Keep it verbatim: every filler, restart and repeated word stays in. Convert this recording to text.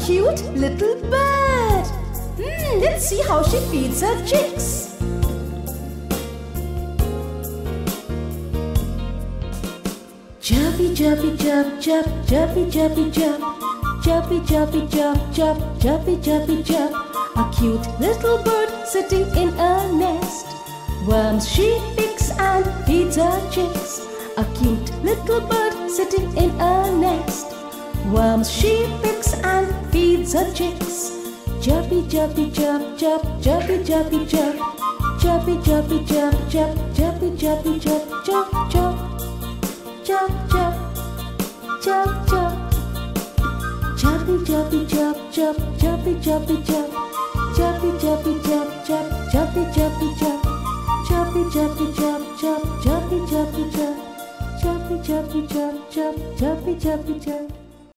cute little bird. Hmm, let's see how she feeds her chicks. Chirpy, chirpy, chirp, chirp, chirpy, chirpy, chirp. Chirpy, chirpy, chirp, chirp, chirpy, chirpy, chirp. A cute little bird sitting in a nest. Worms she picks and feeds her chicks. A cute little bird sitting in a nest. Worms she picks and feeds her chicks. Chirpy, chirpy, chirp, chirp, chirpy, chirpy, chirp. Chirpy, chirpy, chirp, chirp, chirpy, chirpy, chirp, chirp, chirp. Chirp, chirp, chirp, chirp. Chirpy, chirpy, chirp, chirp, chirpy, chirpy, chirp. Chirpy, chirpy, chirp, chirp, chirpy, chirpy, chirp. Chirpy, chirpy, chirp, chirp, chirpy, chirpy, chirp. Chirpy, chirpy, chirp, chirp, chirpy, chirpy, chirp.